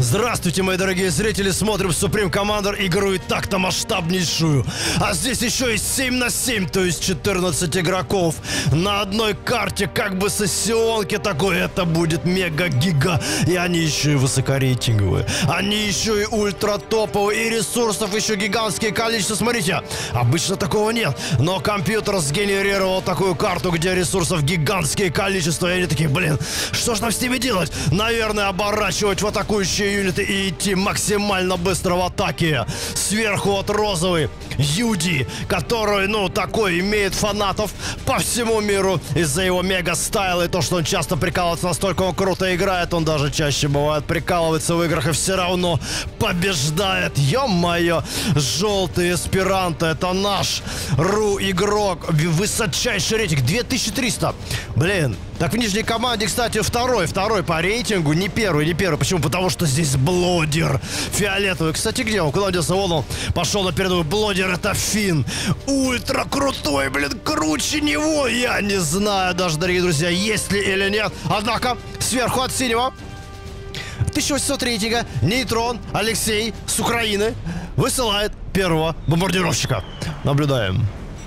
Здравствуйте, мои дорогие зрители, смотрим Supreme Commander, игру и так-то масштабнейшую. А здесь еще и 7 на 7, то есть 14 игроков. На одной карте, как бы сессионки такой, это будет мега-гига. И они еще и высокорейтинговые. Они еще и ультра-топовые, и ресурсов еще гигантское количество. Смотрите, обычно такого нет. Но компьютер сгенерировал такую карту, где ресурсов гигантское количество. И они такие, блин, что ж нам с ними делать? Наверное, оборачивать в атакующие юниты и идти максимально быстро в атаке. Сверху вот розовый Юди, который, такой, имеет фанатов по всему миру из-за его мега-стайла и то, что он часто прикалывается, настолько он круто играет, он даже чаще бывает прикалывается в играх и все равно побеждает. Ё-моё, желтый эсперанто, это наш игрок, высочайший рейтинг, 2300. Блин, так в нижней команде, кстати, второй по рейтингу, не первый. Почему? Потому что здесь блодер фиолетовый. Кстати, где он? Куда он делся? Вон он пошел на передовую. Блодер — это Финн. Ультра крутой, блин, круче него. Я не знаю даже, дорогие друзья, есть ли или нет. Однако, сверху от синего 1800 рейтинга Нейтрон Алексей с Украины высылает первого бомбардировщика. Наблюдаем.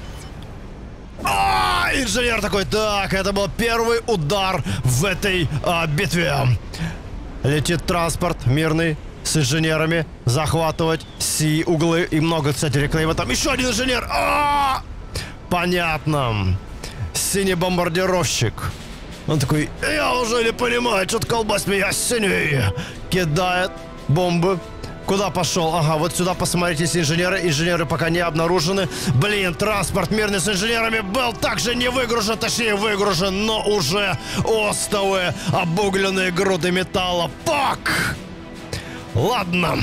Инженер такой, так, это был первый удар в этой битве. Летит транспорт мирный с инженерами, захватывать углы и много, кстати, реклейма. Там еще один инженер. Понятно. Синий бомбардировщик. Он такой, я уже не понимаю, что-то колбас меня синий. Кидает бомбы. Куда пошел? Ага, вот сюда посмотрите, инженеры. Инженеры пока не обнаружены. Блин, транспорт мирный с инженерами был также не выгружен, точнее выгружен, но уже остовы, обугленные груды металла. Пак! Ладно.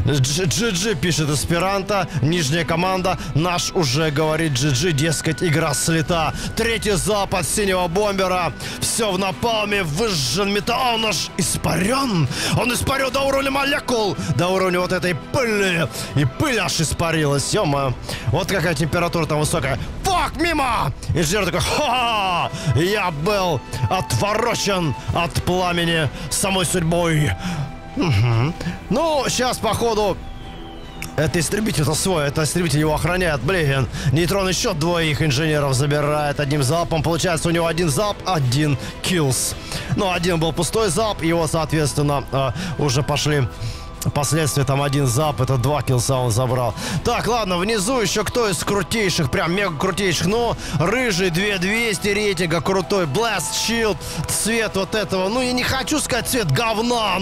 GG пишет эсперанто. Нижняя команда. Наш уже говорит GG, дескать, игра слета. Третий залп от синего бомбера. Все в напалме. Выжжен металл. Он аж испарен. Он испарен до уровня молекул. До уровня вот этой пыли. И пыль аж испарилась. Ё-моё. Вот какая температура там высокая. Фак, мимо! Инженер такой, ха-ха! Я был отворочен от пламени самой судьбой. Угу. Ну, сейчас, походу, это истребитель-то свой, это истребитель его охраняет. Блин, Нейтрон еще двоих инженеров забирает одним залпом. Получается, у него один залп, один киллс. Ну, один был пустой залп, его, соответственно, уже пошли последствия. Там один залп, это 2 киллса он забрал. Так, ладно, внизу еще кто из крутейших, прям мега крутейших. Ну, рыжий, 2200 рейтинга, крутой. Blast Shield, цвет вот этого. Я не хочу сказать цвет говна,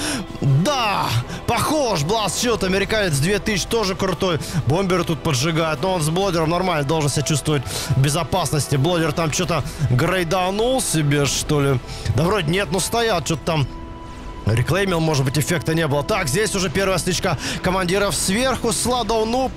да, похож. Blast Shield, американец, 2000, тоже крутой. Бомберы тут поджигают, но он с блодером нормально должен себя чувствовать в безопасности. Блодер там что-то грейданул себе, что ли? Да вроде нет, стоят, что-то там реклеймил, может быть, эффекта не было. Так, здесь уже первая стычка командиров сверху. Сладоу Нуб.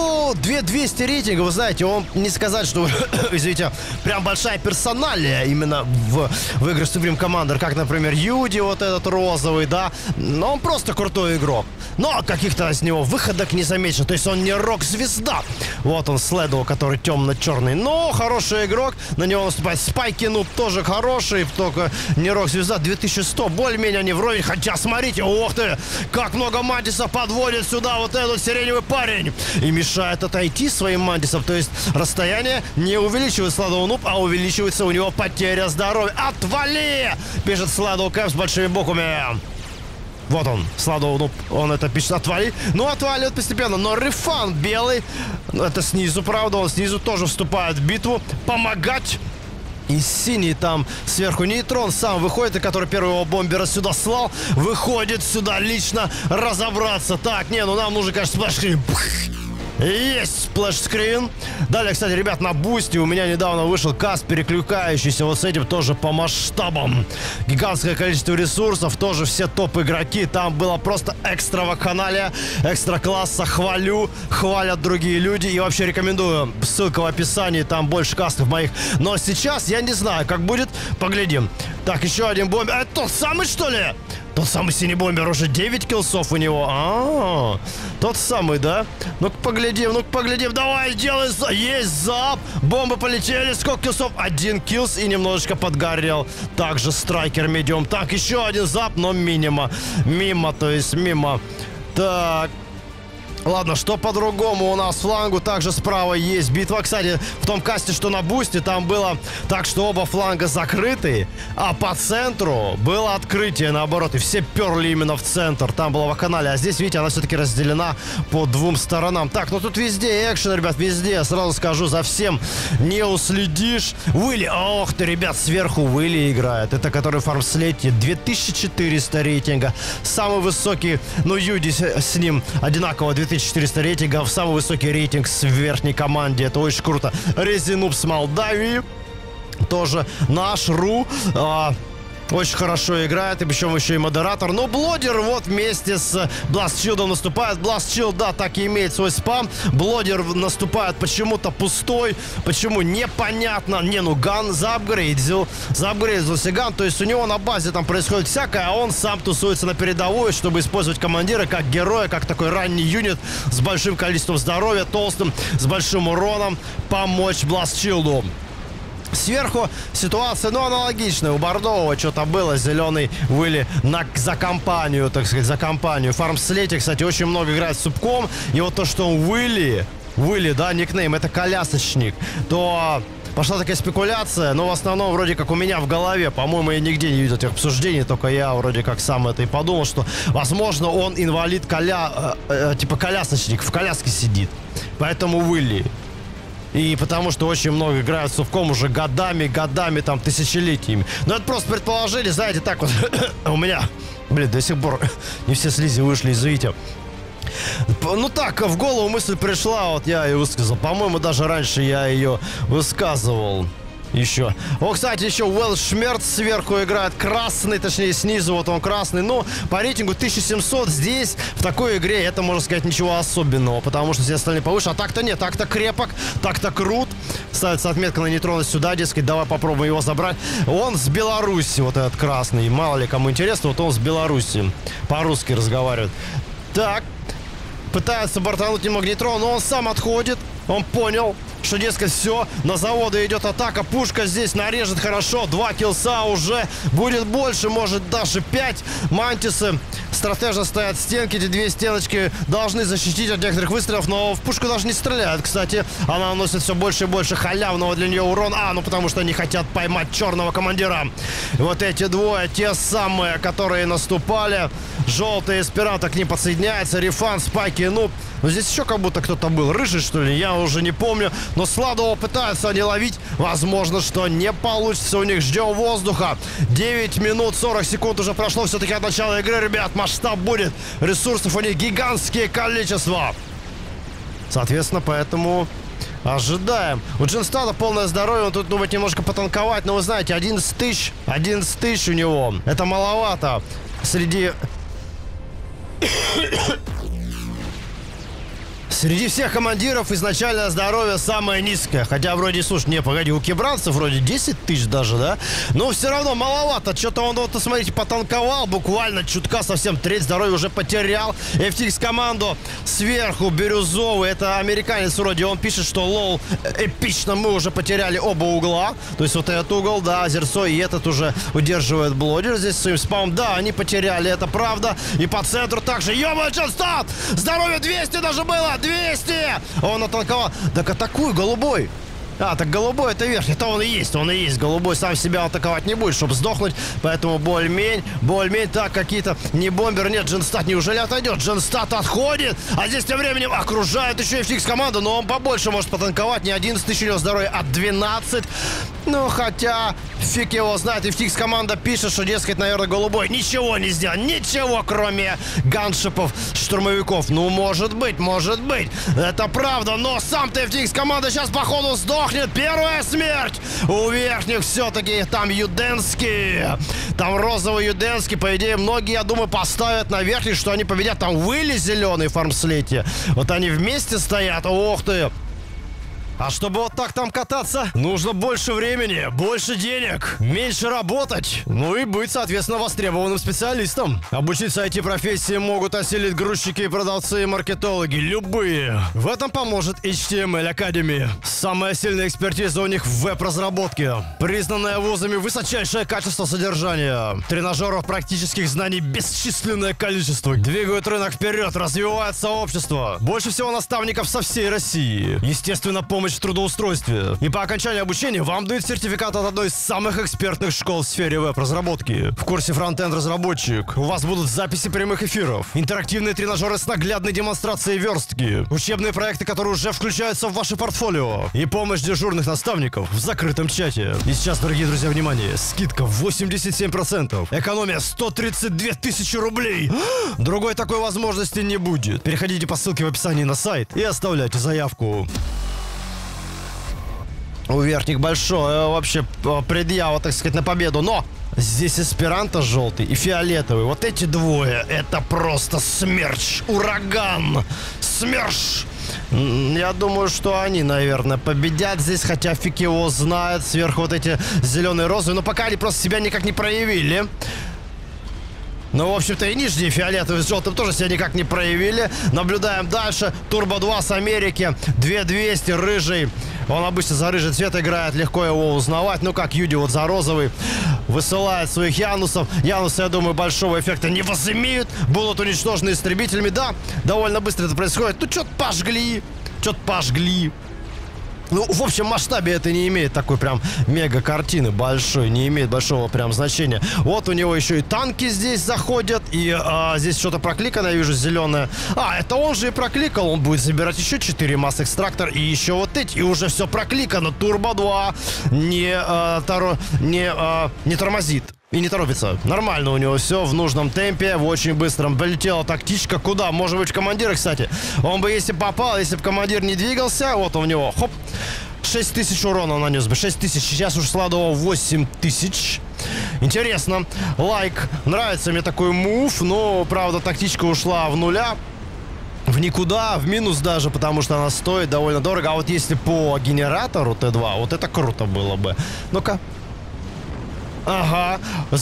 2200 рейтинга, вы знаете, он не сказать, что, извините, прям большая персоналия именно в игры Supreme Commander, как, например, Юди, вот этот розовый, да. Но он просто крутой игрок. Но каких-то с него выходок не замечено. То есть он не рок-звезда. Вот он, Следоу, который темно-черный. Но хороший игрок. На него наступает Спайки Нуб, тоже хороший, только не рок-звезда. 2100, более-менее они вроде. Хотя, смотрите, ох ты, как много мантисов подводит сюда вот этот сиреневый парень. И мешает отойти своим мантисам. То есть расстояние не увеличивает Сладоу Нуб, а увеличивается у него потеря здоровья. Отвали! Пишет Сладоу Кэп с большими буквами. Вот он, Сладоу Нуб, он это пишет, отвали. Отваливает постепенно, но Рефан белый, это снизу, правда, он снизу тоже вступает в битву. Помогать. И синий там сверху Нейтрон сам выходит, и который первого бомбера сюда слал, выходит сюда лично разобраться. Так, нам нужен, конечно, сплэш-скрин. Есть сплэш-скрин. Далее, кстати, ребят, на бусте у меня недавно вышел каст, перекликающийся вот с этим тоже по масштабам. Гигантское количество ресурсов, тоже все топ-игроки. Там было просто экстра вакханалия, экстра класса. Хвалят другие люди. И вообще рекомендую. Ссылка в описании, там больше кастов моих. Но сейчас я не знаю, как будет. Поглядим. Так, еще один бомбер. Это тот самый, что ли? Тот самый синий бомбер, уже 9 киллсов у него. Тот самый, да? Ну-ка поглядим, давай, делай, есть зап, бомбы полетели, сколько киллсов? 1 киллс и немножечко подгорел. Также страйкер, медиум, так, еще один зап, но мимо. Так. Ладно, что по-другому у нас флангу, также справа есть битва. Кстати, в том касте, что на бусте, там было так, что оба фланга закрыты, а по центру было открытие, наоборот, и все перли именно в центр. Там была вакханалия, а здесь, видите, она все-таки разделена по двум сторонам. Так, ну тут везде экшен, ребят, везде, сразу скажу, за всем не уследишь. Уилли, ох ты, ребят, сверху Уилли играет. Это который в фармслете, 2400 рейтинга. Самый высокий, ну, Юди с ним одинаково, 2400 рейтингов, самый высокий рейтинг в верхней команде. Это очень круто. Резинуп с Молдавии. Тоже наш Ру. Очень хорошо играет, и причем еще и модератор. Но Блодер вот вместе с Бластчилдом наступает. Бластчилд, да, так и имеет свой спам. Блодер наступает почему-то пустой. Почему? Непонятно. Ган заапгрейдился Ган. То есть у него на базе там происходит всякое, а он сам тусуется на передовой, чтобы использовать командира как героя, как такой ранний юнит с большим количеством здоровья, толстым, с большим уроном, помочь Бластчилду. Сверху ситуация, ну, аналогичная. У Бордового что-то было. Зеленый Уилли за компанию, так сказать, за компанию. В фармслете, кстати, очень много играет с супком. И вот то, что он Уилли, да, никнейм, это колясочник, то пошла такая спекуляция, но в основном вроде как у меня в голове, по-моему, я нигде не видел этих обсуждений, только я вроде как сам это и подумал, что, возможно, он инвалид, типа колясочник, в коляске сидит. Поэтому Уилли. И потому что очень много играют с сувком уже годами, там, тысячелетиями. Но это просто предположение, знаете, так вот. У меня, до сих пор не все слизи вышли, извините. Ну так, в голову мысль пришла, вот я ее высказал. По-моему, даже раньше я ее высказывал. Еще. О, кстати, еще Уэлл Шмерц сверху играет красный, точнее снизу вот он красный. Но по рейтингу 1700 здесь, в такой игре, это, можно сказать, ничего особенного. Потому что все остальные повыше. А так-то нет, так-то крепок, так-то крут. Ставится отметка на нейтронность сюда, дескать, давай попробуем его забрать. Он с Беларуси, вот этот красный. Мало ли кому интересно, вот он с Беларуси. По-русски разговаривает. Так. Пытается бортануть немного нейтрона, но он сам отходит. Он понял, что, дескать, все, на заводы идет атака, пушка здесь нарежет хорошо, 2 киллса уже, будет больше, может даже 5. Мантисы стратежно стоят стенки, эти две стеночки должны защитить от некоторых выстрелов, но в пушку даже не стреляют, кстати. Она наносит все больше и больше халявного для нее урона, ну потому что они хотят поймать черного командира. И вот эти двое, те самые, которые наступали, желтые эсперанто к ним подсоединяется, Рефан, Спайки, ну здесь еще как будто кто-то был, рыжий что ли, я уже не помню. Но Сладового пытаются они ловить. Возможно, что не получится у них. Ждем воздуха. 9 минут 40 секунд уже прошло все-таки от начала игры, ребят. Масштаб будет. Ресурсов у них гигантские количества. Соответственно, поэтому ожидаем. У Джинстата полное здоровье. Он тут думает немножко потанковать. Но вы знаете, 11 тысяч у него. Это маловато. Среди всех командиров изначально здоровье самое низкое. Хотя вроде, слушай, не, погоди, у кибранцев вроде 10 тысяч даже, да? Но все равно маловато. Что-то он, вот, смотрите, потанковал буквально чутка совсем. Треть здоровья уже потерял. FTX команду сверху бирюзовый. Это американец вроде. Он пишет, что лол, эпично, мы уже потеряли оба угла. То есть вот этот угол, да, Озерцо, и этот уже удерживает Блодер здесь своим спамом. Да, они потеряли, это правда. И по центру также. Ё-моё, Джинстат! Здоровье 200 даже было! 200! Он атаковал. Так атакуй, голубой. А, так голубой это верхний. Это он и есть. Голубой сам себя атаковать не будет, чтобы сдохнуть. Поэтому боль-мень. Так, какие-то не бомбер. Нет, Джинстат неужели отойдет? Джинстат отходит. А здесь тем временем окружает еще и FTX команду. Но он побольше может потанковать. Не 11 тысяч у него здоровья, а 12. Ну, хотя, фиг его знает. FTX команда пишет, что, дескать, наверное, голубой ничего не сделал. Ничего, кроме ганшипов, штурмовиков. Ну, может быть. Это правда. Но сам-то FTX команда сейчас, походу, сдохнет. Первая смерть у верхних все-таки. Там Юденский. Там розовый Юденский. По идее, многие, я думаю, поставят на верхних, что они победят. Там Уилли зеленый в фармслете. Вот они вместе стоят. Ох ты. А чтобы вот так там кататься, нужно больше времени, больше денег, меньше работать, ну и быть, соответственно, востребованным специалистом. Обучиться IT-профессии могут осилить грузчики, продавцы и маркетологи, любые. В этом поможет HTML Academy. Самая сильная экспертиза у них в веб-разработке. Признанное вузами высочайшее качество содержания. Тренажеров практических знаний бесчисленное количество. Двигают рынок вперед, развивают сообщество. Больше всего наставников со всей России. Естественно, помощь в трудоустройстве. И по окончании обучения вам дают сертификат от одной из самых экспертных школ в сфере веб-разработки. В курсе фронтенд-разработчик у вас будут записи прямых эфиров, интерактивные тренажеры с наглядной демонстрацией верстки, учебные проекты, которые уже включаются в ваше портфолио, и помощь дежурных наставников в закрытом чате. И сейчас, дорогие друзья, внимание, скидка 87%, экономия 132 тысячи рублей. Другой такой возможности не будет. Переходите по ссылке в описании на сайт и оставляйте заявку. Уверхник большой, вообще предъява, так сказать, на победу, но здесь эсперанто желтый и фиолетовый. Вот эти двое, это просто смерч, ураган, смерш. Я думаю, что они, наверное, победят здесь, хотя фиг его знает. Сверху вот эти зеленые розы, но пока они просто себя никак не проявили. Ну, в общем-то, и нижние фиолетовые с желтым тоже себя никак не проявили. Наблюдаем дальше. Турбо 2 с Америки. 2200, рыжий. Он обычно за рыжий цвет играет, легко его узнавать. Ну, как Юди вот за розовый. Высылает своих Янусов. Янусы, я думаю, большого эффекта не возымеют. Будут уничтожены истребителями. Да, довольно быстро это происходит. Ну, что-то пожгли. Что-то пожгли. Ну, в общем масштабе это не имеет такой прям мега картины большой, не имеет большого прям значения. Вот у него еще и танки здесь заходят, и здесь что-то прокликано, я вижу зеленое. Это он же и прокликал, он будет забирать еще 4 масс экстрактор и еще вот эти, и уже все прокликано. Турбо 2 не тормозит. И не торопится. Нормально у него все в нужном темпе, в очень быстром. Полетела тактичка. Куда? Может быть, в командира, кстати. Он бы, если попал, если бы командир не двигался, вот он у него, хоп, 6000 урона нанес бы. 6000. Сейчас уж складывал 8000. Интересно. Лайк. Нравится мне такой мув, но, правда, тактичка ушла в нуля. В никуда, в минус даже, потому что она стоит довольно дорого. А вот если по генератору Т2, вот это круто было бы. Ну-ка. Ага,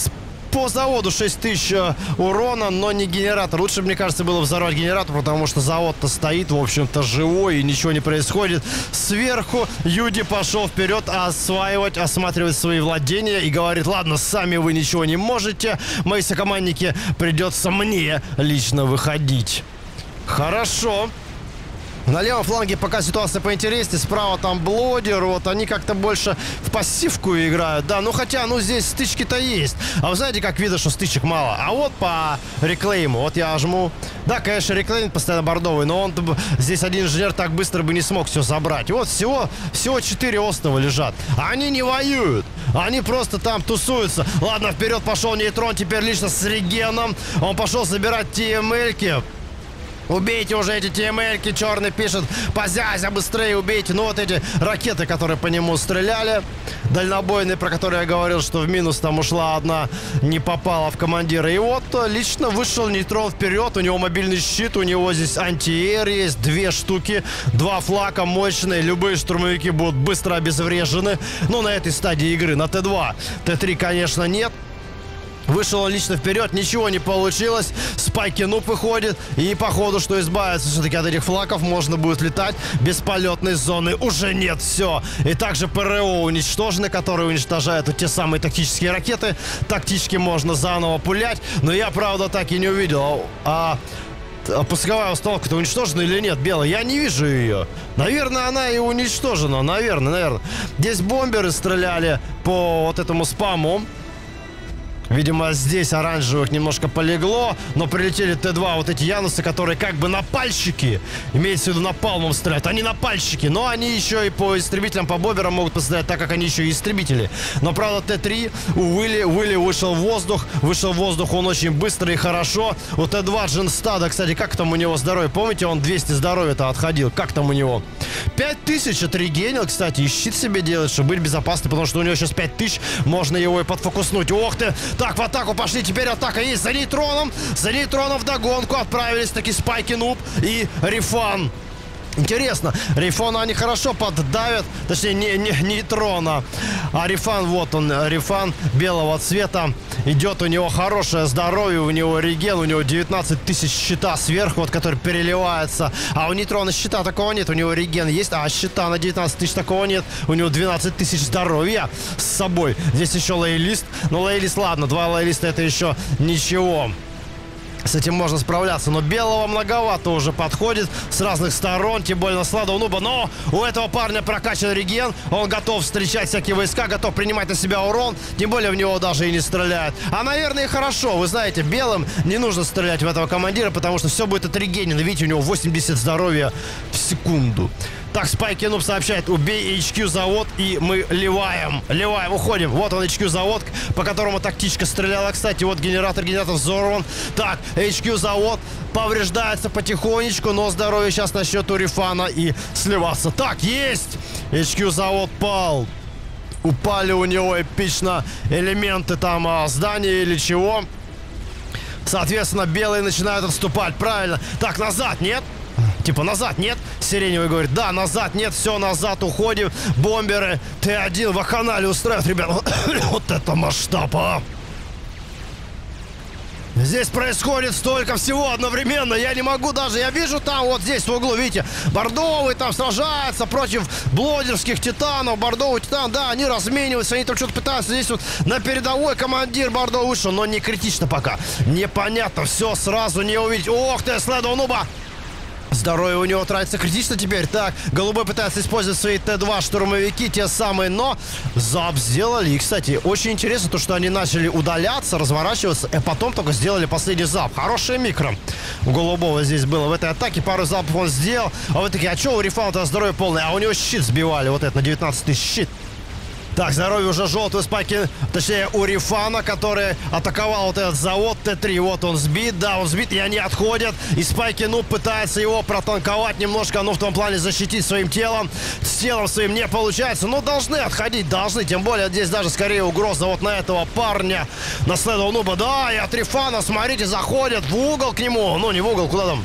по заводу 6000 урона, но не генератор. Лучше, мне кажется, было взорвать генератор, потому что завод-то стоит, в общем-то, живой, и ничего не происходит. Сверху Юди пошел вперед осматривать свои владения и говорит: ладно, сами вы ничего не можете, мои сокомандники, придется мне лично выходить. Хорошо. На левом фланге пока ситуация поинтереснее. Справа там Блодер. Вот они как-то больше в пассивку играют. Да, ну хотя, ну здесь стычки-то есть. А вы знаете, как видно, что стычек мало? А вот по реклейму. Вот я жму. Да, конечно, реклейм постоянно бордовый, но он здесь один инженер так быстро бы не смог все забрать. Вот всего 4 острова лежат. А они не воюют. Они просто там тусуются. Ладно, вперед пошел нейтрон. Теперь лично с регеном. Он пошел забирать TML-ки. Убейте уже эти TML-ки, черный пишет. Позязя, быстрее убейте. Ну вот эти ракеты, которые по нему стреляли. Дальнобойные, про которые я говорил, что в минус там ушла одна, не попала в командира. И вот лично вышел нейтрон вперед. У него мобильный щит, у него здесь антиэр есть. 2 штуки, 2 флака мощные. Любые штурмовики будут быстро обезврежены. Ну, на этой стадии игры, на Т2. Т3, конечно, нет. Вышел он лично вперед, ничего не получилось. Спайки нуб выходит. И походу, что избавиться все-таки от этих флаков, можно будет летать. Бесполетной зоны уже нет, все. И также ПРО уничтожены, которые уничтожают вот те самые тактические ракеты. Тактически можно заново пулять. Но я, правда, так и не увидел. Пусковая установка-то уничтожена или нет, белая? Я не вижу ее. Наверное, она и уничтожена. Наверное. Здесь бомберы стреляли по вот этому спаму. Видимо, здесь оранжевых немножко полегло, но прилетели Т2, вот эти Янусы, которые как бы напальщики, имеется в виду напалмом стреляют, они напальщики, но они еще и по истребителям, по бомберам могут пострелять, так как они еще и истребители. Но, правда, Т3 у Уилли вышел в воздух, он очень быстро и хорошо. У Т2 Джинстада, кстати, как там у него здоровье, помните, он 200 здоровья-то отходил, как там у него? 5000 отрегенил, кстати, и щит себе делает, чтобы быть безопасным, потому что у него сейчас 5000, можно его и подфокуснуть. Ох ты! Так, в атаку пошли, теперь атака есть за нейтроном вдогонку отправились таки Спайки Нуб и Рифан. Интересно, Рифона они хорошо поддавят, точнее не Нейтрона, а Рифан, вот он, Рифан белого цвета, идет, у него хорошее здоровье, у него реген, у него 19 тысяч щита сверху, вот который переливается, а у Нейтрона щита такого нет, у него реген есть, а щита на 19 тысяч такого нет, у него 12 тысяч здоровья с собой. Здесь еще лоялист, но лоялист, ладно, 2 лоялиста это еще ничего. С этим можно справляться, но белого многовато уже подходит с разных сторон, тем более на Сладового Нуба. Но у этого парня прокачан реген, он готов встречать всякие войска, готов принимать на себя урон, тем более в него даже и не стреляют. А, наверное, и хорошо, вы знаете, белым не нужно стрелять в этого командира, потому что все будет отрегенено. Видите, у него 80 здоровья в секунду. Так, Спайки Нуб сообщает, убей HQ завод, и мы ливаем, уходим. Вот он, HQ завод, по которому тактичка стреляла. Кстати, вот генератор взорван. Так, HQ завод повреждается потихонечку, но здоровье сейчас насчет у Рифана и сливаться. Так, есть! HQ завод пал. Упали у него эпично элементы там здания или чего. Соответственно, белые начинают отступать. Правильно. Так, назад, нет? Типа назад, нет? Сиреневый говорит, да, назад, нет, все, назад уходим. Бомберы Т1 вакханалии устраивают, ребят. Вот это масштаб, а! Здесь происходит столько всего одновременно. Я не могу даже, я вижу там, вот здесь в углу, видите, бордовый там сражается против блодерских титанов. Бордовый титан, да, они размениваются, они там что-то пытаются. Здесь вот на передовой командир бордовый вышел, но не критично пока. Непонятно, все сразу не увидеть. Ох ты, Сладового Нуба! Здоровье у него тратится критично теперь. Так, голубой пытается использовать свои Т2 штурмовики, те самые, но зап сделали. И, кстати, очень интересно то, что они начали удаляться, разворачиваться, а потом только сделали последний зап. Хорошее микро у голубого здесь было в этой атаке. Пару запов он сделал. А вы такие, а что у Рифана-то здоровье полное? А у него щит сбивали, вот это, на 19 тысяч щит. Так, здоровье уже желтый Спайки, точнее у Рифана, который атаковал вот этот завод Т3. Вот он сбит, да, он сбит, и они отходят. И Спайки Нуб пытается его протанковать немножко, ну в том плане защитить своим телом. С телом своим не получается, но должны отходить, должны. Тем более здесь даже скорее угроза вот на этого парня, на Сладового Нуба. Да, и от Рифана, смотрите, заходят в угол к нему. Ну не в угол, куда там?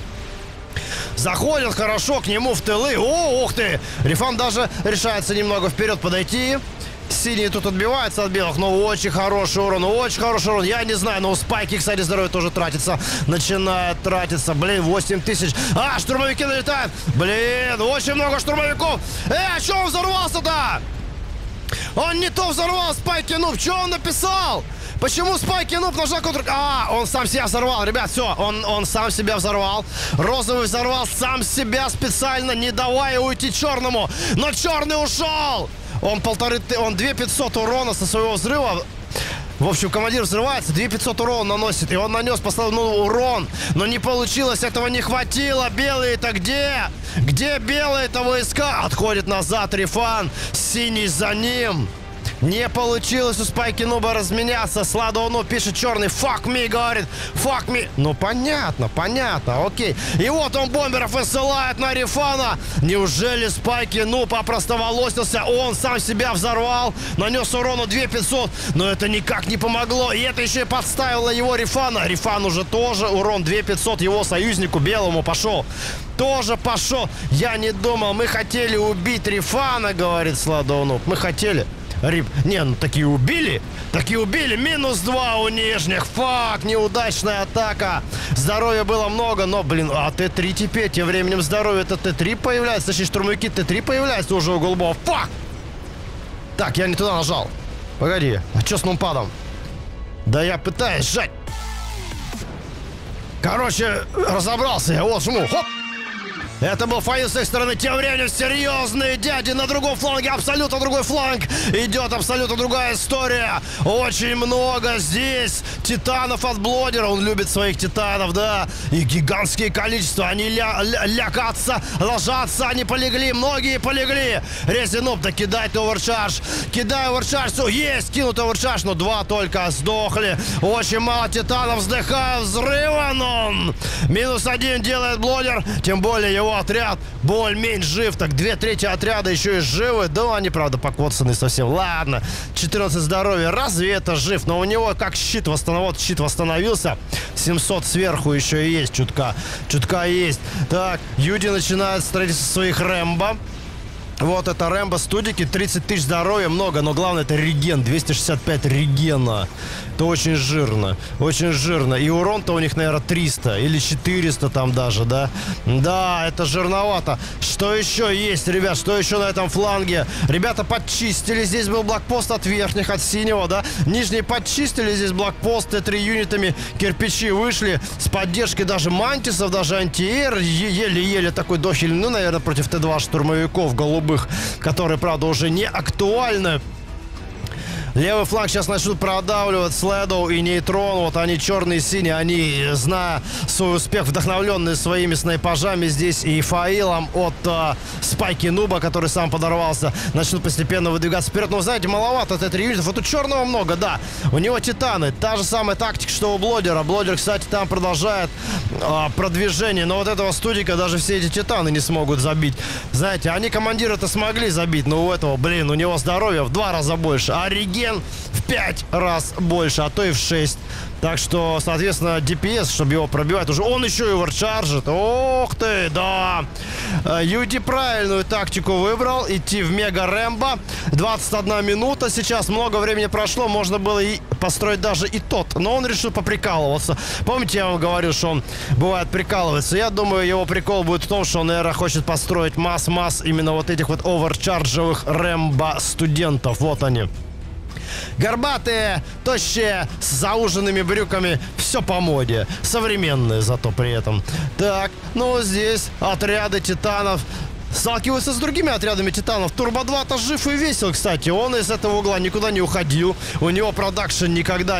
Заходят хорошо к нему в тылы. О, ух ты! Рифан даже решается немного вперед подойти. Синие тут отбиваются от белых, но очень хороший урон, очень хороший урон. Я не знаю, но у Спайки, кстати, здоровье тоже тратится. Начинает тратиться. Блин, 8 тысяч. А, штурмовики налетают. Блин, очень много штурмовиков. А что он взорвался-то? Он не то взорвал, Спайки Нуб. Что он написал? Почему Спайки Нуб нажал контр... А, он сам себя взорвал. Ребят, все, он сам себя взорвал. Розовый взорвал сам себя специально, не давая уйти черному. Но черный ушел. Он 2500 урона со своего взрыва. В общем, командир взрывается, 2500 урона наносит. И он нанес последний урон. Но не получилось, этого не хватило. Белые-то где? Где белые-то войска? Отходит назад Рифан. Синий за ним. Не получилось у Спайки Нуба разменяться. Сладового Нуба пишет черный. Fuck me, говорит. Fuck me. Ну, понятно, окей. И вот он бомберов высылает на Рифана. Неужели Спайки Нуб опростоволосился? Он сам себя взорвал. Нанес урону 2500. Но это никак не помогло. И это еще и подставило его Рифана. Рифан уже тоже урон 2500 его союзнику белому пошел. Тоже пошел. Я не думал. Мы хотели убить Рифана, говорит Сладового Нуб. Мы хотели. Не, ну такие убили. Минус 2 у нижних. Фак, неудачная атака. Здоровья было много, но, блин, а Т3 теперь. Тем временем здоровье это Т3 появляется. Точнее, штурмовики Т3 появляются уже у голубого. Фак! Так, я не туда нажал. Погоди, а что с нумпадом? Да я пытаюсь сжать. Короче, разобрался я. Вот, жму. Хоп! Это был фаил с их стороны. Тем временем серьезные дяди на другом фланге. Абсолютно другой фланг. Идет абсолютно другая история. Очень много здесь титанов от Блодера. Он любит своих титанов, да. И гигантские количества. Они лякатся, ложатся. Они полегли. Многие полегли. Резинуп, да кидает оверчардж. Кидаю оверчардж. Все, есть. Кинут оверчардж. Но 2 только сдохли. Очень мало титанов. Вздыхают. Взрыван он. -1 делает Блодер. Тем более его его отряд более-менее жив. Так 2/3 отряда еще и живы. Да, они, правда, покоцаны совсем. Ладно, 14 здоровья. Разве это жив? Но у него как щит восстановился. 700 сверху еще и есть чутка. Чутка есть. Так, Юди начинает строительство своих Рэмбо. Вот это Рэмбо студики, 30 тысяч здоровья, много, но главное это реген, 265 регена. Это очень жирно, очень жирно. И урон-то у них, наверное, 300 или 400 там даже, да? Да, это жирновато. Что еще есть, ребят, что еще на этом фланге? Ребята подчистили, здесь был блокпост от верхних, от синего, да? Нижние подчистили, здесь блокпост, Т3 юнитами, кирпичи вышли, с поддержкой даже мантисов, даже антиэр, еле-еле такой дохиль, ну, наверное, против Т2 штурмовиков голубых, которые, правда, уже не актуальны. Левый фланг сейчас начнут продавливать Следоу и Нейтрон. Вот они черные и синие. Они, зная свой успех, вдохновленные своими снайпажами здесь и фаилом от Спайки Нуба, который сам подорвался, начнут постепенно выдвигаться вперед. Но, знаете, маловато от этой юнитов. Вот у черного много, да. У него титаны. Та же самая тактика, что у Блодера. Блодер, кстати, там продолжает продвижение. Но вот этого студика даже все эти титаны не смогут забить. Знаете, они командира-то смогли забить. Но у этого, блин, у него здоровья в 2 раза больше. А реген в 5 раз больше, а то и в 6. Так что, соответственно, DPS, чтобы его пробивать, уже он еще и оверчаржит. Ох ты, да. Юди правильную тактику выбрал. Идти в Мега Рэмбо. 21 минута. Сейчас много времени прошло. Можно было и построить даже и тот. Но он решил поприкалываться. Помните, я вам говорил, что он бывает прикалывается? Я думаю, его прикол будет в том, что он, наверное, хочет построить масс именно вот этих вот оверчарджевых Рэмбо студентов. Вот они. Горбатые, тощие, с зауженными брюками. Все по моде. Современные зато при этом. Так, ну здесь отряды титанов сталкиваются с другими отрядами титанов. Турбо-2-то жив и весел, кстати. Он из этого угла никуда не уходил. У него продакшн никогда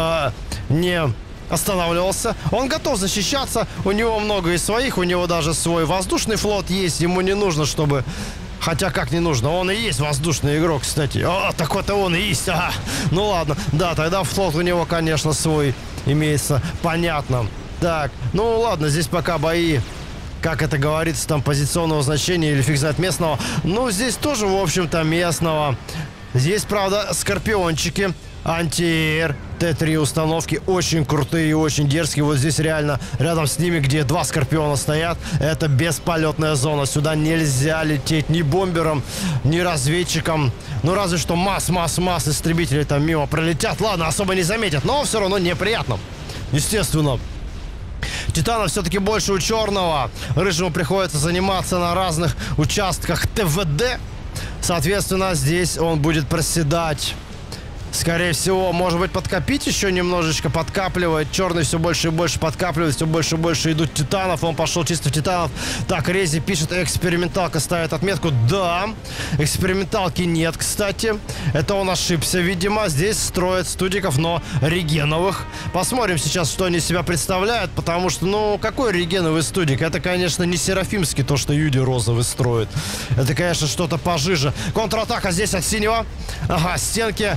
не останавливался. Он готов защищаться. У него много из своих. У него даже свой воздушный флот есть. Ему не нужно, чтобы... Хотя как не нужно, он и есть воздушный игрок, кстати. О, так вот и он и есть. Ага. Ну ладно, да, тогда флот у него, конечно, свой имеется. Понятно. Так, ну ладно, здесь пока бои, как это говорится, там позиционного значения или фиг знает местного. Ну, здесь тоже, в общем-то, местного. Здесь, правда, скорпиончики. Антиэр, Т3 установки очень крутые и очень дерзкие. Вот здесь реально рядом с ними, где 2 скорпиона стоят, это бесполетная зона. Сюда нельзя лететь ни бомбером, ни разведчиком. Ну разве что масс истребителей там мимо пролетят. Ладно, особо не заметят, но все равно неприятно. Естественно. Титанов все-таки больше у черного. Рыжему приходится заниматься на разных участках ТВД. Соответственно, здесь он будет проседать. Скорее всего, может быть, подкопить еще немножечко, подкапливает. Черный все больше и больше подкапливает, все больше и больше идут титанов. Он пошел чисто в титанов. Так, Рези пишет, эксперименталка ставит отметку. Да, эксперименталки нет, кстати. Это он ошибся, видимо. Здесь строят студиков, но регеновых. Посмотрим сейчас, что они себя представляют, потому что, ну, какой регеновый студик? Это, конечно, не Серафимский, то, что Юди розовый строит. Это, конечно, что-то пожиже. Контратака здесь от синего. Ага, стенки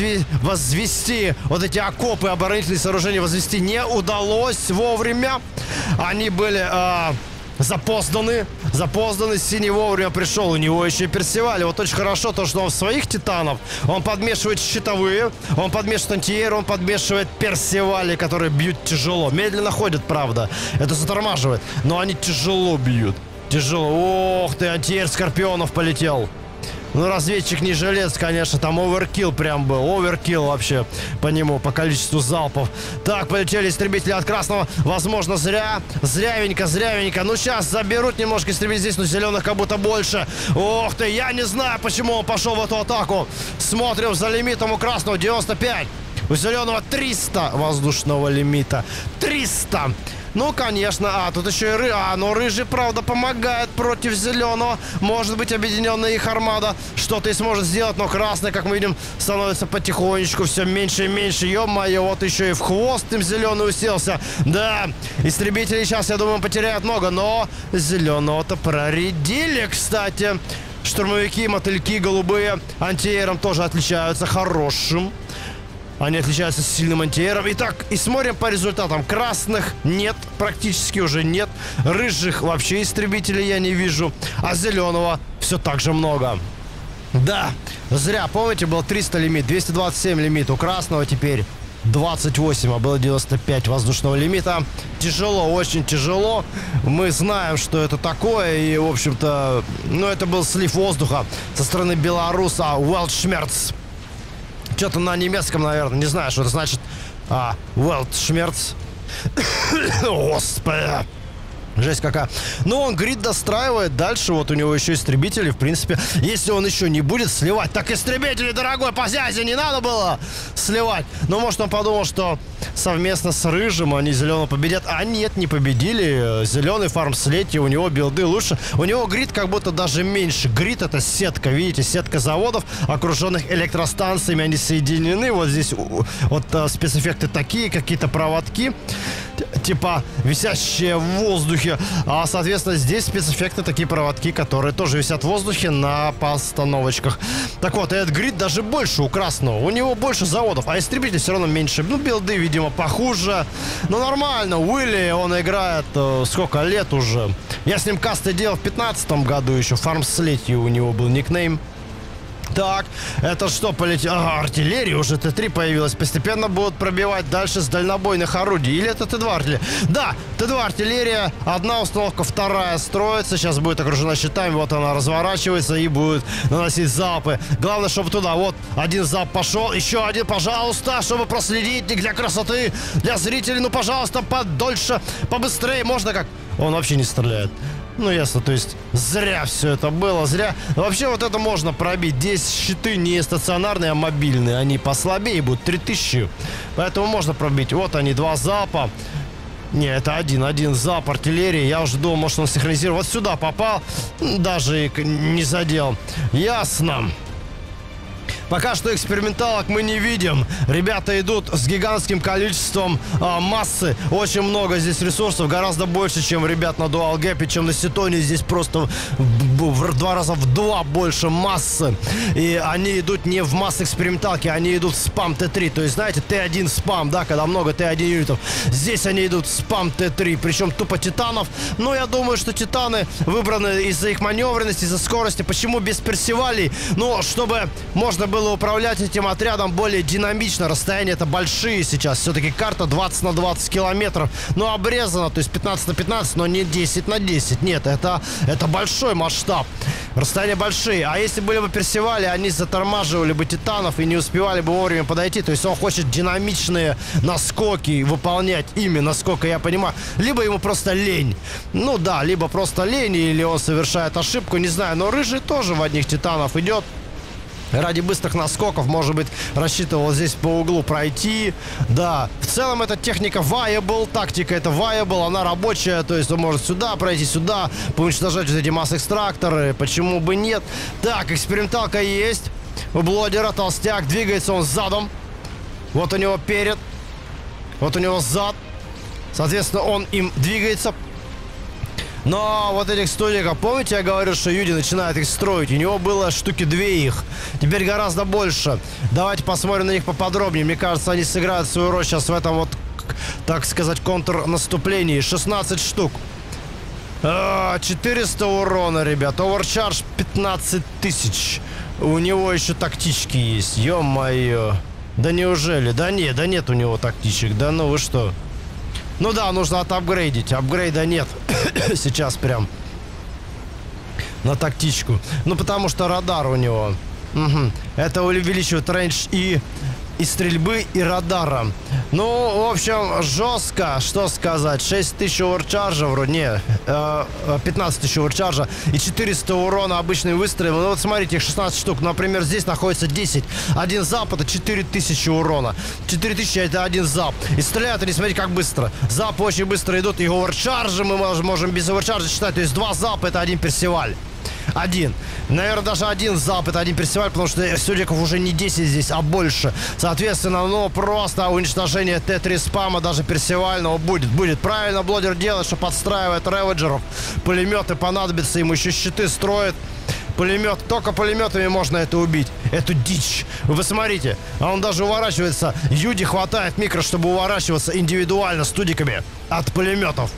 возвести, вот эти окопы, оборонительные сооружения возвести не удалось вовремя. Они были запозданы. Синий вовремя пришел. У него еще и Персиваль. Вот очень хорошо то, что он в своих титанов, он подмешивает щитовые, он подмешивает антиэр, он подмешивает Персивали, которые бьют тяжело. Медленно ходят, правда. Это затормаживает. Но они тяжело бьют. Тяжело. Ох ты, антиэр Скорпионов полетел. Ну, разведчик не жилец, конечно, там оверкилл прям был. Оверкилл вообще по нему, по количеству залпов. Так, полетели истребители от красного. Возможно, зря. Зрявенько. Ну, сейчас заберут немножко истребителей здесь, но зеленых как будто больше. Ох ты, я не знаю, почему он пошел в эту атаку. Смотрим за лимитом у красного 95. У зеленого 300 воздушного лимита. 300. Ну, конечно. Тут еще и но рыжий, правда, помогает против зеленого. Может быть, объединенная их армада что-то и сможет сделать. Но красный, как мы видим, становится потихонечку все меньше и меньше. Ё-моё, вот еще и в хвост им зеленый уселся. Да, истребители сейчас, я думаю, потеряют много. Но зеленого-то проредили, кстати. Штурмовики, мотыльки голубые антиэром тоже отличаются хорошим. Они отличаются сильным антиэром. Итак, и смотрим по результатам. Красных нет, практически уже нет. Рыжих вообще истребителей я не вижу. А зеленого все так же много. Да, зря. Помните, был 300 лимит, 227 лимит. У красного теперь 28, а было 95 воздушного лимита. Тяжело, очень тяжело. Мы знаем, что это такое. И, в общем-то, ну, это был слив воздуха со стороны белоруса Weltschmerz. Что-то на немецком, наверное. Не знаю, что это значит. Weltschmerz. Господи. Жесть какая. Но он грид достраивает дальше. Вот у него еще истребители. В принципе, если он еще не будет сливать. Так истребители, дорогой, по зязе не надо было сливать. Но может он подумал, что совместно с Рыжим они зеленого победят. А нет, не победили. Зеленый фармслете, у него билды лучше. У него грид как будто даже меньше. Грид — это сетка. Видите, сетка заводов, окруженных электростанциями. Они соединены. Вот здесь вот спецэффекты такие, какие-то проводки, типа висящие в воздухе. А, соответственно, здесь спецэффекты, такие проводки, которые тоже висят в воздухе на постановочках. Так вот, этот грид даже больше у красного. У него больше заводов, а истребителей все равно меньше. Ну, билды, видимо, похуже. Но нормально. Уилли, он играет сколько лет уже. Я с ним касты делал в 2015 году еще. В фармслете у него был никнейм. Так, это что полетело? Ага, артиллерия уже Т-3 появилась. Постепенно будут пробивать дальше с дальнобойных орудий. Или это Т-2 артиллерия? Да, Т-2 артиллерия. Одна установка, вторая строится. Сейчас будет окружена щитами. Вот она разворачивается и будет наносить залпы. Главное, чтобы туда. Вот один залп пошел. Еще один, пожалуйста, чтобы проследить для красоты, для зрителей. Ну, пожалуйста, подольше, побыстрее. Можно как? Он вообще не стреляет. Ну, ясно, то есть зря все это было, зря. Вообще вот это можно пробить. Здесь щиты не стационарные, а мобильные. Они послабее будут, 3000. Поэтому можно пробить. Вот они, два залпа. Не, это один залп артиллерии. Я уже думал, может он синхронизировал. Вот сюда попал, даже не задел. Ясно. Пока что эксперименталок мы не видим. Ребята идут с гигантским количеством массы. Очень много здесь ресурсов. Гораздо больше, чем ребят на Dual Gap, чем на Ситоне. Здесь просто в 2 раза больше массы. И они идут не в масс эксперименталки, они идут в спам Т3. То есть, знаете, Т1 спам, да, когда много Т1 юнитов. Здесь они идут в спам Т3. Причем тупо титанов. Но я думаю, что титаны выбраны из-за их маневренности, из-за скорости. Почему без персивалей? Ну, чтобы можно было управлять этим отрядом более динамично. Расстояния это большие сейчас. Все-таки карта 20 на 20 километров. Ну, обрезана, то есть 15 на 15, но не 10 на 10. Нет, это большой масштаб. Расстояния большие. А если были бы персивали, они затормаживали бы титанов и не успевали бы вовремя подойти. То есть он хочет динамичные наскоки выполнять ими, насколько я понимаю. Либо ему просто лень. Ну да, либо просто лень, или он совершает ошибку, не знаю. Но Рыжий тоже в одних титанов идет. Ради быстрых наскоков, может быть, рассчитывал здесь по углу пройти. Да, в целом эта техника viable, тактика это viable, она рабочая. То есть он может сюда пройти, сюда, поуничтожать вот эти масс-экстракторы. Почему бы нет? Так, эксперименталка есть. У Блодера толстяк, двигается он задом. Вот у него перед. Вот у него зад. Соответственно, он им двигается. Но вот этих столиков, помните, я говорил, что Юди начинает их строить? У него было штуки 2 их. Теперь гораздо больше. Давайте посмотрим на них поподробнее. Мне кажется, они сыграют свою роль сейчас в этом вот, так сказать, контрнаступлении. 16 штук. 400 урона, ребят. Оверчардж 15 тысяч. У него еще тактички есть. Ё-моё. Да неужели? Да нет у него тактичек. Да ну вы что? Ну да, нужно отапгрейдить. Апгрейда нет. Сейчас прям на тактичку. Ну, потому что радар у него. Угу. Это увеличивает рейндж и стрельбы, и радара. Ну, в общем, жестко. Что сказать? 6000 оверчаржа вроде. Не, 15 тысяч оверчаржа и 400 урона обычный выстрел. Ну, вот смотрите, их 16 штук. Например, здесь находится 10. Один залп — это 4000 урона. 4000 — это один залп. И стреляют они, смотрите, как быстро. Залпы очень быстро идут. И оверчаржи мы можем без оверчаржа считать. То есть 2 залпа — это 1 персиваль. Один. Наверное, даже 1 залп — это 1 персиваль, потому что студиков уже не 10 здесь, а больше. Соответственно, ну, просто уничтожение Т3 спама, даже персивального, будет. Правильно Блодер делает, что подстраивает реведжеров. Пулеметы понадобятся, ему еще щиты строят. Пулемет, только пулеметами можно это убить. Эту дичь. Вы смотрите, а он даже уворачивается. Юди хватает микро, чтобы уворачиваться индивидуально с тудиками от пулеметов.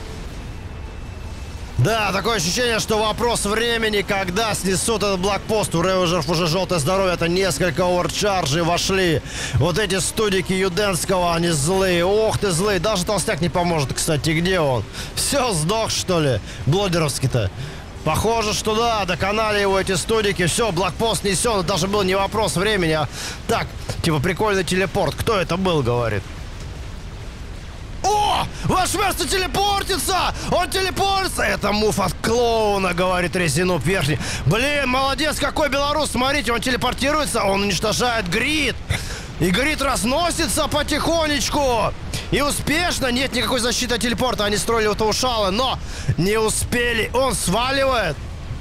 Да, такое ощущение, что вопрос времени, когда снесут этот блокпост. У рейнджеров уже желтое здоровье, это несколько оверчаржей вошли. Вот эти студики Юденского, они злые. Ох ты злые, даже толстяк не поможет, кстати, где он? Все, сдох, что ли? Блогеровский-то. Похоже, что да, доконали его эти студики. Все, блокпост несен, это даже был не вопрос времени, а так, типа прикольный телепорт. Кто это был, говорит? О! Ваш мерзкий телепортится! Он телепортится! Это мув от клоуна, говорит Резинуп Верхний. Блин, молодец, какой белорус! Смотрите, он телепортируется, он уничтожает грид. И грид разносится потихонечку. И успешно. Нет никакой защиты от телепорта. Они строили вот ушалы, но не успели. Он сваливает.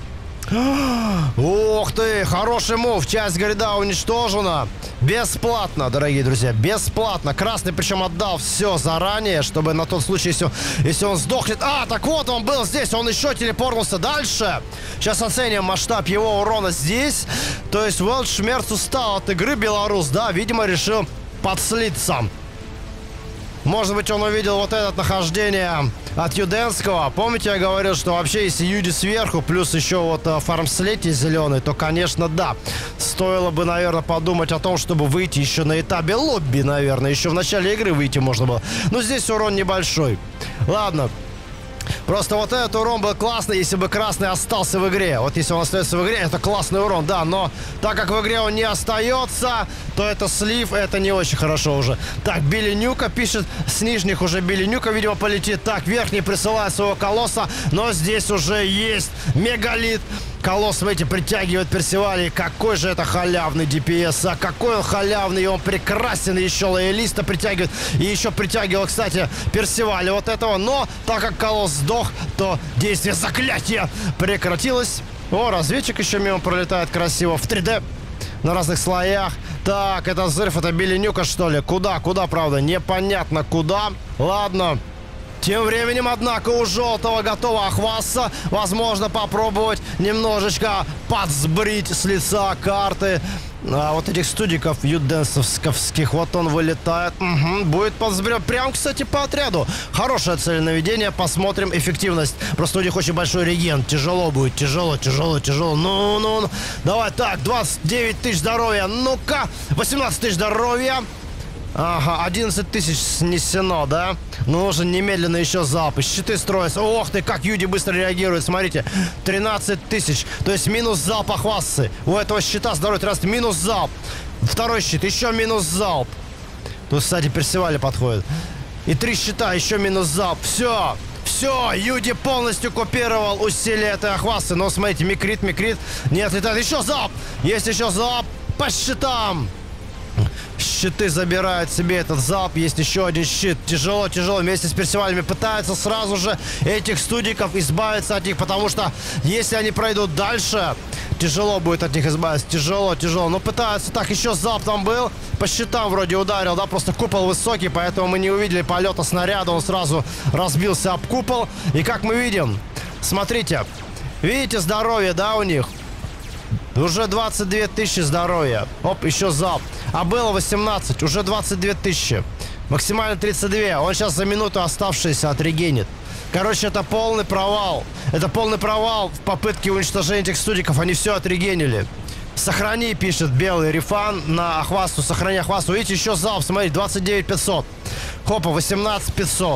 Ух ты, хороший мув. Часть грида уничтожена. Бесплатно, дорогие друзья, бесплатно. Красный причем отдал все заранее, чтобы на тот случай, если он сдохнет. А, так вот он был здесь, он еще телепортнулся дальше. Сейчас оценим масштаб его урона здесь. То есть Велт Шмерц устал от игры, белорус, да, видимо, решил подслиться. Может быть, он увидел вот это нахождение от Юденского. Помните, я говорил, что вообще, если Юди сверху, плюс еще вот фармслети зеленый, то, конечно, да. Стоило бы, наверное, подумать о том, чтобы выйти еще на этапе лобби, наверное. Еще в начале игры выйти можно было. Но здесь урон небольшой. Ладно. Просто вот этот урон был классный, если бы красный остался в игре. Вот если он остается в игре, это классный урон, да. Но так как в игре он не остается, то это слив, это не очень хорошо уже. Так, Билли Нюка пишет, с нижних уже Билли Нюка, видимо, полетит. Так, верхний присылает своего колосса, но здесь уже есть мегалит. Колосс, смотрите, притягивает Персивали. Какой же это халявный ДПС, а какой он халявный, и он прекрасен. Еще лоялиста притягивает. И еще притягивал, кстати, Персивали вот этого. Но так как Колосс сдох, то действие заклятия прекратилось. О, разведчик еще мимо пролетает красиво в 3D. На разных слоях. Так, это взрыв, это Билли Нюка, что ли? Куда, правда? Непонятно куда. Ладно. Тем временем, однако, у желтого готова Ахваса. Возможно, попробовать немножечко подсбрить с лица карты вот этих студиков юденсовских. Вот он вылетает. Угу, будет подсбрет. Прям, кстати, по отряду. Хорошее целенаведение. Посмотрим эффективность. Просто у них очень большой реген. Тяжело будет. Тяжело. Ну. Давай, так, 29 тысяч здоровья. Ну-ка, 18 тысяч здоровья. Ага, 11 тысяч снесено, да? Нужен немедленно еще залп. Щиты строятся. Ох ты, как Юди быстро реагирует. Смотрите, 13 тысяч. То есть минус залп Ахвасы. У этого щита здоровье 13. Минус залп. Второй щит, еще минус залп. Тут, кстати, Персивали подходит. И 3 щита, еще минус залп. Все, Юди полностью купировал усилие этой Ахвасы. Но смотрите, микрит, не отлетает. Еще залп. Есть еще залп по щитам. Щиты забирают себе этот залп. Есть еще один щит. Тяжело. Вместе с Персивалями пытаются сразу же этих студиков избавиться от них. Потому что если они пройдут дальше, тяжело будет от них избавиться. Тяжело. Но пытаются. Так, еще залп там был. По щитам вроде ударил, да? Просто купол высокий, поэтому мы не увидели полета снаряда. Он сразу разбился об купол. И как мы видим, смотрите. Видите здоровье, да, у них? Уже 22 тысячи здоровья. Оп, еще залп. А было 18, уже 22 тысячи. Максимально 32. Он сейчас за минуту оставшиеся отрегенит. Короче, это полный провал. Это полный провал в попытке уничтожения этих студиков. Они все отрегенили. Сохрани, пишет белый Рифан на Ахвасу. Сохрани Ахвасу. Видите, еще залп. Смотрите, 29 500. Хопа, 18 500.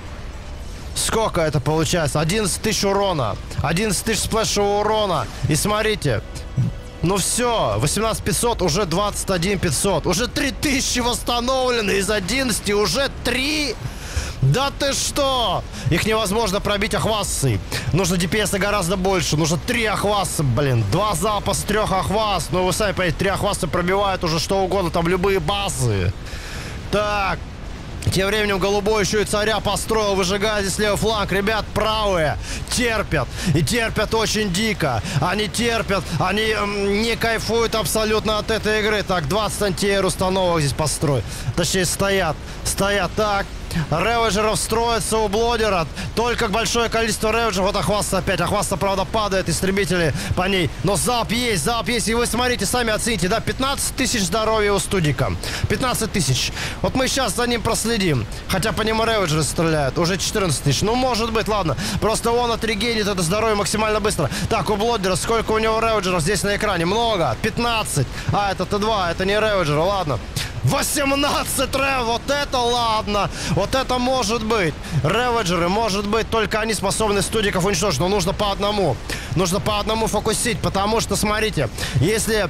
Сколько это получается? 11 тысяч урона. 11 тысяч сплэшевого урона. И смотрите. Ну все, 18 500, уже 21 500. Уже 3000 восстановлены из 11, уже 3. Да ты что? Их невозможно пробить Ахвасой. Нужно ДПС гораздо больше. Нужно 3 Ахвасы, блин. 2 залпа с 3 Ахвас. Ну вы сами понимаете, 3 Ахвасы пробивают уже что угодно, там любые базы. Так. Тем временем голубой еще и царя построил, выжигает здесь левый фланг. Ребят, правые терпят. И терпят очень дико. Они терпят, они не кайфуют абсолютно от этой игры. Так, 20 антиэр установок здесь построй. Точнее, стоят. Так, реведжеров строится у Блодера. Только большое количество реведжеров. Вот Ахваста опять. Ахваста, правда, падает. Истребители по ней. Но залп есть, залп есть. И вы смотрите, сами оцените, да, 15 тысяч здоровья у Студика. 15 тысяч. Вот мы сейчас за ним проследим. Хотя по нему реведжеры стреляют. Уже 14 тысяч. Ну, может быть, ладно. Просто он отрегенит это здоровье максимально быстро. Так, у Блодера сколько у него реведжеров здесь на экране? Много. 15. А, это Т2, это не реведжеры, ладно. 18 рев, вот это ладно. Вот это может быть. Реведжеры, может быть, только они способны студиков уничтожить. Но нужно по одному. Нужно по одному фокусить, потому что, смотрите, если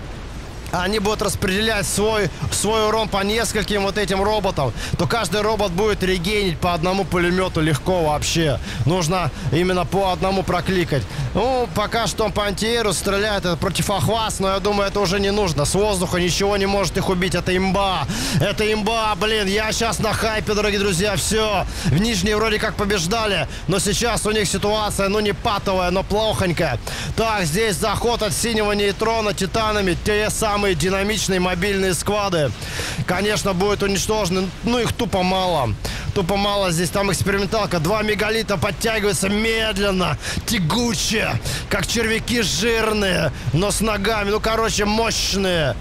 они будут распределять свой урон по нескольким вот этим роботам, то каждый робот будет регенить по одному пулемету легко вообще. Нужно именно по одному прокликать. Ну, пока что он по антиэру стреляет, это против Ахвас, но я думаю, это уже не нужно. С воздуха ничего не может их убить, это имба. Это имба, блин, я сейчас на хайпе, дорогие друзья, все. В Нижней вроде как побеждали, но сейчас у них ситуация, ну, не патовая, но плохонькая. Так, здесь заход от синего нейтрона титанами, те самые динамичные мобильные сквады. Конечно, будет уничтожены, ну, их тупо мало. Тупо мало здесь, там эксперименталка. 2 мегалита подтягиваются медленно, тягуче, как червяки жирные, но с ногами, ну, короче, мощные.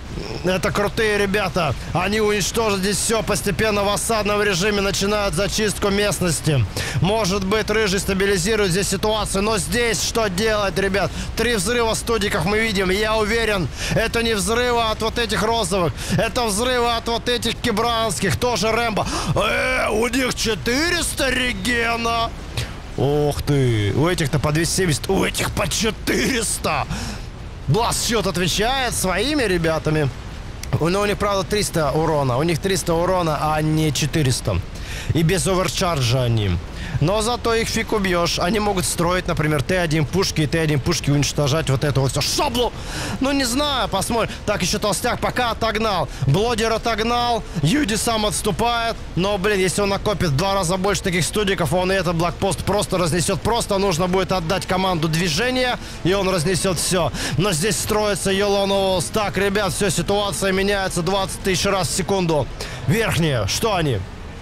Это крутые ребята. Они уничтожат здесь все постепенно в осадном режиме, начинают зачистку местности. Может быть, рыжий стабилизирует здесь ситуацию, но здесь что делать, ребят? 3 взрыва студиков мы видим. Я уверен, это не взрывы от вот этих розовых, это взрывы от вот этих кибранских, тоже Рэмбо. У них 400 регена. Ух ты, у этих-то по 270, у этих по 400. Бласт счет отвечает своими ребятами. Но у них, правда, 300 урона. У них 300 урона, а не 400. И без оверчарджа они. Но зато их фиг убьешь. Они могут строить, например, Т1 пушки и Т1 пушки уничтожать вот это вот все. Шаблу! Ну, не знаю, посмотрим. Так, еще Толстяк пока отогнал. Блодер отогнал. Юди сам отступает. Но, блин, если он накопит в 2 раза больше таких студиков, он и этот блокпост просто разнесет. Просто нужно будет отдать команду движения, и он разнесет все. Но здесь строится Yellow Novels. Так, ребят, все, ситуация меняется 20 тысяч раз в секунду. Верхние, что они?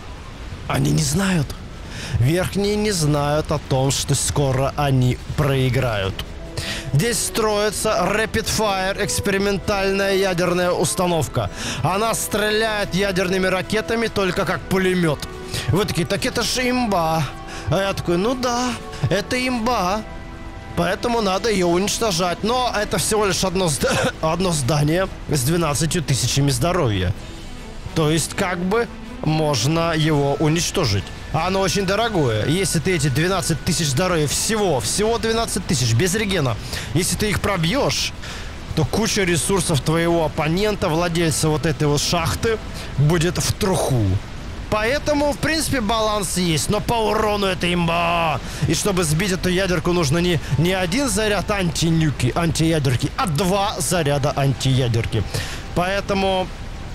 Они не знают. Верхние не знают о том, что скоро они проиграют. Здесь строится Rapid Fire, экспериментальная ядерная установка. Она стреляет ядерными ракетами только как пулемет. Вы такие, так это же имба. А я такой, ну да, это имба. Поэтому надо ее уничтожать. Но это всего лишь одно здание с 12 тысячами здоровья. То есть как бы можно его уничтожить. Оно очень дорогое. Если ты эти 12 тысяч здоровья, всего 12 тысяч, без регена, если ты их пробьешь, то куча ресурсов твоего оппонента, владельца вот этой вот шахты, будет в труху. Поэтому, в принципе, баланс есть. Но по урону это имба. И чтобы сбить эту ядерку, нужно не один заряд антиядерки, а 2 заряда антиядерки. Поэтому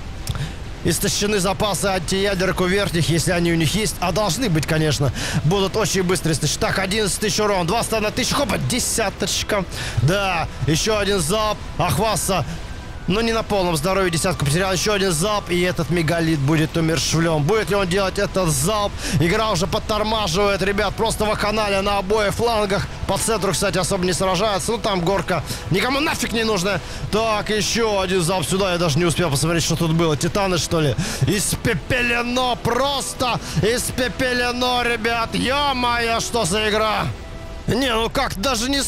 истощены запасы антиядерок у верхних, если они у них есть. А должны быть, конечно. Будут очень быстро истощены. Так, 11 тысяч урон, 21 тысяча, хопа, десяточка. Да, еще один залп. Ахваса, ну не на полном здоровье, десятку потерял. Еще один залп, и этот мегалит будет умершвлен. Будет ли он делать этот залп? Игра уже подтормаживает, ребят. Просто вакханалия на обоих флангах. По центру, кстати, особо не сражаются. Ну там горка никому нафиг не нужна. Так, еще один залп сюда. Я даже не успел посмотреть, что тут было. Титаны, что ли? Испепелено, просто испепелено, ребят. Ё-моё, что за игра? Не, ну как даже не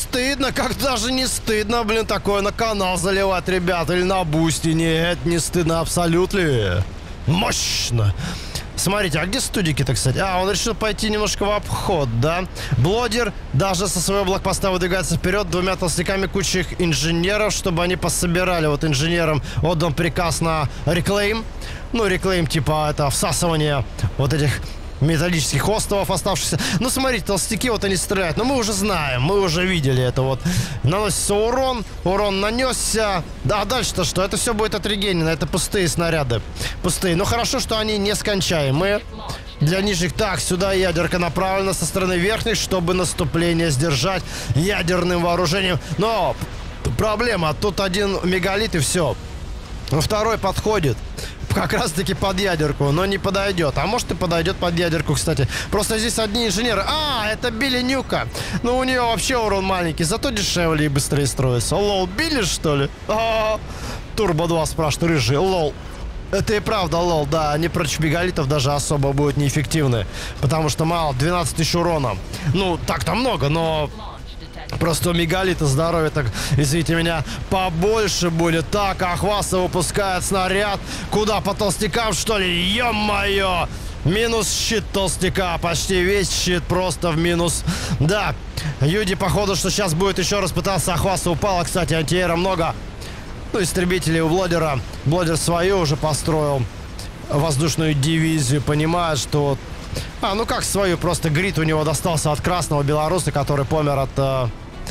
стыдно, блин, такое на канал заливать, ребят, или на бусти. Нет, не стыдно абсолютно. Мощно. Смотрите, а где студики-то, кстати? А, он решил пойти немножко в обход, да? Блодер даже со своего блокпоста выдвигается вперед 2 толстяками, куча их инженеров, чтобы они пособирали. Вот инженерам отдан приказ на реклейм. Ну, реклейм типа это всасывание вот этих металлических островов оставшихся. Ну, смотрите, толстяки вот они стреляют. Но мы уже знаем, мы уже видели это вот. Наносится урон, урон нанесся. Да, а дальше-то что? Это все будет отрегенено, это пустые снаряды. Пустые. Но хорошо, что они нескончаемые. Для нижних. Так, сюда ядерка направлена со стороны верхних, чтобы наступление сдержать ядерным вооружением. Но проблема, тут один мегалит и все. Второй подходит. как раз-таки под ядерку, но не подойдет. А может и подойдет под ядерку, кстати. Просто здесь одни инженеры. А, это Билли Нюка. Ну, у нее вообще урон маленький, зато дешевле и быстрее строится. Лол, Билли, что ли? Турбо 2 спрашивает, рыжий. Лол. Это и правда, лол, да, они против мегалитов даже особо будут неэффективны. Потому что мало, 12 тысяч урона. Ну, так-то много, но... Просто у мегалита здоровье, так, извините меня, побольше будет. Так, Ахваса выпускает снаряд. Куда, по толстякам, что ли? Ё-моё! Минус щит толстяка. Почти весь щит просто в минус. Да, Юди, походу, что сейчас будет еще раз пытаться. Ахваса упала, кстати, антиэра много. Ну, истребителей у Блодера. Блодер свою уже построил. Воздушную дивизию, понимает, что... ну как свою, просто грит у него достался от красного белоруса, который помер от,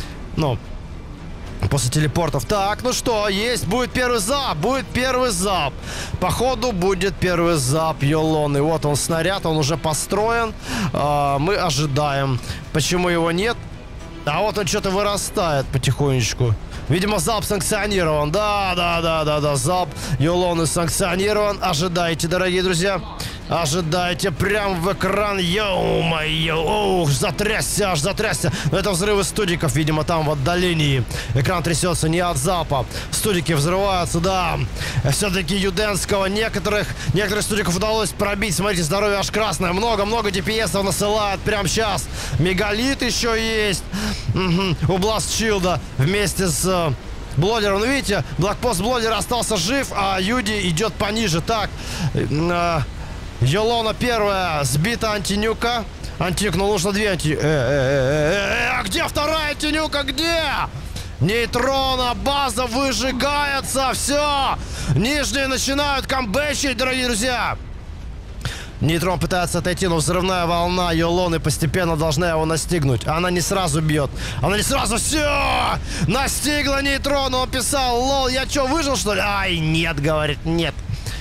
после телепортов. Так, ну что, есть, будет первый зап. Походу будет первый зап Йолоны. Вот он снаряд, он уже построен. Мы ожидаем. Почему его нет? А вот он что-то вырастает потихонечку. Видимо, залп санкционирован. Да, залп Йолоны санкционирован. Ожидайте, дорогие друзья. Ожидайте прям в экран. Ё-моё. Ух, затрясся, аж затрясся. Но это взрывы студиков, видимо, там в отдалении. Экран трясется не от залпа. Студики взрываются, да. Все-таки Юденского некоторых студиков удалось пробить. Смотрите, здоровье аж красное. Много DPS-ов насылает прямо сейчас. Мегалит еще есть. У Бластчилда вместе с... Блодером, ну видите, блокпост Блодера остался жив, а Юди идет пониже. Так, Йолона первая сбита антинюка. Антинюк, ну нужно 2 а где вторая антинюка, где? Нейтрона, база выжигается, все. Нижние начинают камбэчить, дорогие друзья. Нейтрон пытается отойти, но взрывная волна Йолоны постепенно должна его настигнуть. Она не сразу бьет. Она не сразу. Все! Настигла Нейтрон. Он писал, лол, я что, выжил, что ли? Ай, нет, говорит, нет.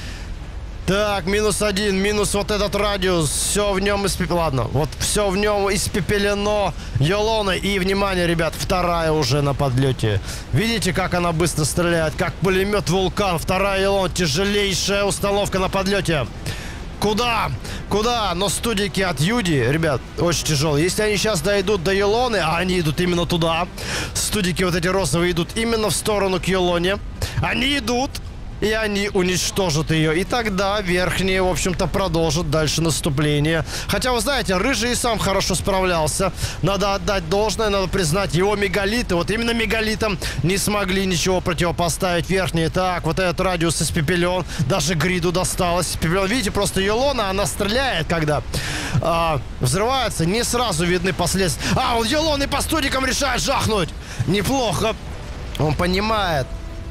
Так, -1, минус вот этот радиус. Все в нем испепелено. Ладно, вот все в нем испепелено Йолоной. И, внимание, ребят, вторая уже на подлете. Видите, как она быстро стреляет? Как пулемет Вулкан. Вторая Йолона. Тяжелейшая установка на подлете. Куда? Но студики от Юди, ребят, очень тяжелые. Если они сейчас дойдут до Йолоны, а они идут именно туда. Студики вот эти розовые идут именно в сторону к Йолоне. Они идут. И они уничтожат ее. И тогда верхние, в общем-то, продолжат дальше наступление. Хотя, вы знаете, Рыжий и сам хорошо справлялся. Надо отдать должное, надо признать, его мегалиты, вот именно мегалитам не смогли ничего противопоставить верхние. Так, вот этот радиус испепелен. Даже Гриду досталось. Испепелен. Видите, просто Йолона, она стреляет, когда взрывается. Не сразу видны последствия. Он Йолоны по студикам решает жахнуть. Неплохо. Он понимает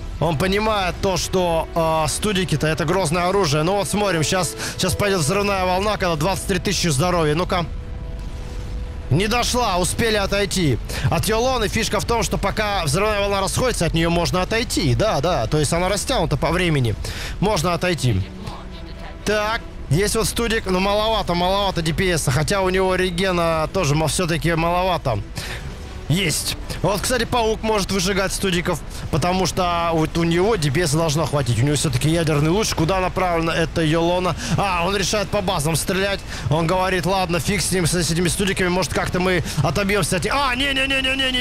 то, что студики-то это грозное оружие. Ну вот смотрим, сейчас пойдет взрывная волна, когда 23 тысячи здоровья. Ну-ка. Не дошла, успели отойти. От Йолоны фишка в том, что пока взрывная волна расходится, от нее можно отойти. Да, то есть она растянута по времени. Можно отойти. Так, есть вот студик, но маловато DPS. Хотя у него регена тоже все-таки маловато. Есть. Вот, кстати, паук может выжигать студиков, потому что вот у него DPS должно хватить. У него все-таки ядерный луч. Куда направлено это Йолона? Он решает по базам стрелять. Он говорит, ладно, фиг с ним, с этими студиками. Может, как-то мы отобьемся от... не,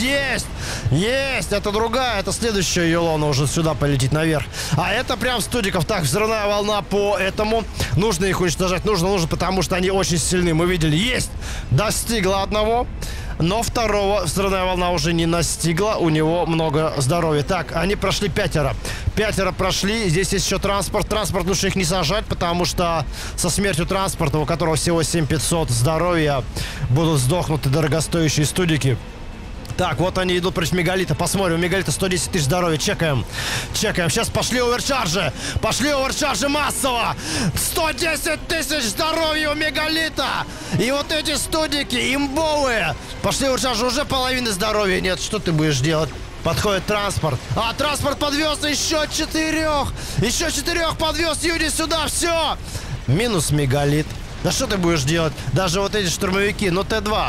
есть. Это другая, это следующая Йолона уже сюда полетит наверх. А это прям студиков. Так, взрывная волна по этому. Нужно их уничтожать. Нужно, потому что они очень сильны. Мы видели, есть. Достигла одного. Но второго взрывная волна уже не настигла. У него много здоровья. Так, они прошли 5. 5 прошли. Здесь есть еще транспорт. Транспорт лучше их не сажать, потому что со смертью транспорта, у которого всего 7500 здоровья, будут сдохнуты дорогостоящие студики. Так, вот они идут против мегалита. Посмотрим, у мегалита 110 тысяч здоровья. Чекаем. Сейчас пошли оверчаржи. Массово. 110 тысяч здоровья у мегалита. И вот эти студики имбовые. Пошли оверчаржи, уже половины здоровья. Нет, что ты будешь делать? Подходит транспорт. Транспорт подвез еще 4. Еще 4 подвез Юди сюда. Все. Минус мегалит. Да что ты будешь делать? Даже вот эти штурмовики. Ну, Т2.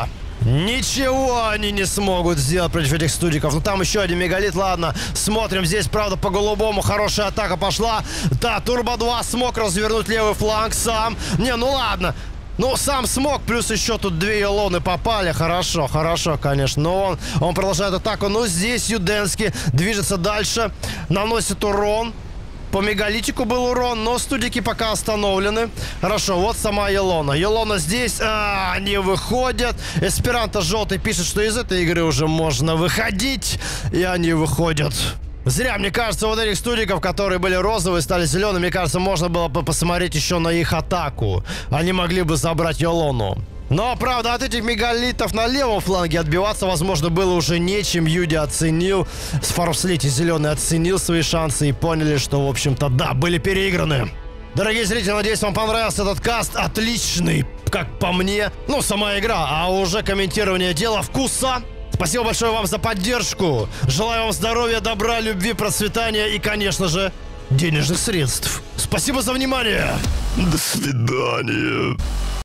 Ничего они не смогут сделать против этих студиков. Ну там еще один мегалит, ладно. Смотрим, здесь, правда, по голубому хорошая атака пошла. Да, Турбо 2 смог развернуть левый фланг сам. Не, ну ладно. Ну, сам смог, плюс еще тут 2 Елоны попали. Хорошо, хорошо, конечно. Но он продолжает атаку. Ну, здесь Юденский движется дальше. Наносит урон. По мегалитику был урон, но студики пока остановлены. Хорошо, вот сама Елона. Елона здесь, они выходят. Эсперанто желтый пишет, что из этой игры уже можно выходить. И они выходят. Зря, мне кажется, вот этих студиков, которые были розовые, стали зелеными, мне кажется, можно было бы посмотреть еще на их атаку. Они могли бы забрать Елону. Но, правда, от этих мегалитов на левом фланге отбиваться, возможно, было уже нечем. Юди оценил, с Фармслити зеленый оценил свои шансы и поняли, что, в общем-то, да, были переиграны. Дорогие зрители, надеюсь, вам понравился этот каст. Отличный, как по мне. Ну, сама игра, а уже комментирование — дело вкуса. Спасибо большое вам за поддержку. Желаю вам здоровья, добра, любви, процветания и, конечно же, денежных средств. Спасибо за внимание. До свидания.